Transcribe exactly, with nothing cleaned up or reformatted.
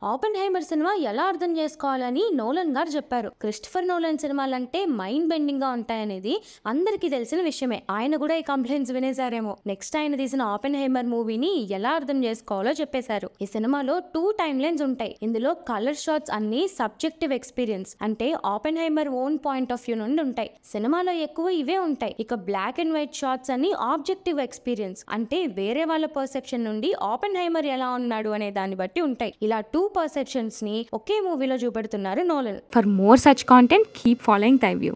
ఆపెన్హైమర్ cinema ఎలా అర్థం చేసుకోవాలని నోలన్ గారు చెప్పారు. క్రిస్టఫర్ నోలన్ సినిమాలంటే మైండ్ బెండింగ్ గా ఉంటాయనేది అందరికీ తెలిసిన విషయమే. ఆయన కూడా ఈ కంప్లైంట్స్ వినేశారేమో. నెక్స్ట్ ఆయన తీసిన ఆపెన్హైమర్ మూవీని ఎలా అర్థం చేసుకోవాలో చెప్పేశారు. ఈ సినిమాలో టూ టైమ్ లైన్స్ ఉంటాయి. ఇందులో కలర్ షాట్స్ అన్ని సబ్జెక్టివ్ ఎక్స్పీరియన్స్, అంటే Oppenheimer own point of view నుండి ఉంటాయి. సినిమాలో ఎక్కువ ఇవే ఉంటాయి. ఇక బ్లాక్ అండ్ వైట్ షాట్స్ అన్ని ఆబ్జెక్టివ్ ఎక్స్పీరియన్స్, అంటే వేరే వాళ్ళ పర్సెప్షన్ నుండి ఆపెన్హైమర్ ఎలా ఉన్నాడు అనే దాన్ని బట్టి ఉంటాయి. ఇలా టూ పర్సెప్షన్స్ ని ఒకే మూవీలో చూపెడుతున్నారు Nolan. For more such content, keep following Thyview.